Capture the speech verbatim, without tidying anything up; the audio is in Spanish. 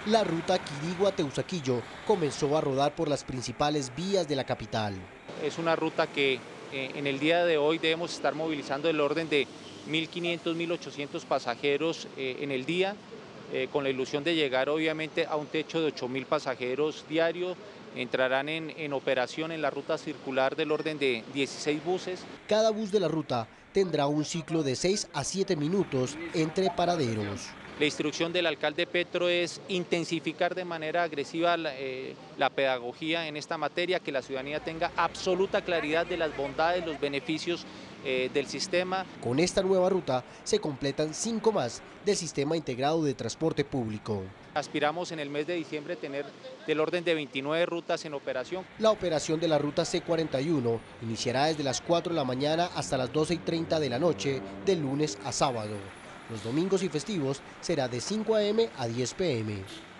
La ruta Quirigua-Teusaquillo comenzó a rodar por las principales vías de la capital. Es una ruta que eh, en el día de hoy debemos estar movilizando el orden de mil quinientos, mil ochocientos pasajeros eh, en el día, eh, con la ilusión de llegar obviamente a un techo de ocho mil pasajeros diarios. Entrarán en, en operación en la ruta circular del orden de dieciséis buses. Cada bus de la ruta tendrá un ciclo de seis a siete minutos entre paraderos. La instrucción del alcalde Petro es intensificar de manera agresiva la, eh, la pedagogía en esta materia, que la ciudadanía tenga absoluta claridad de las bondades, los beneficios eh, del sistema. Con esta nueva ruta se completan cinco más del Sistema Integrado de Transporte Público. Aspiramos en el mes de diciembre tener del orden de veintinueve rutas en operación. La operación de la ruta C cuarenta y uno iniciará desde las cuatro de la mañana hasta las doce y treinta de la noche, de lunes a sábado. Los domingos y festivos será de cinco a eme a diez pe eme.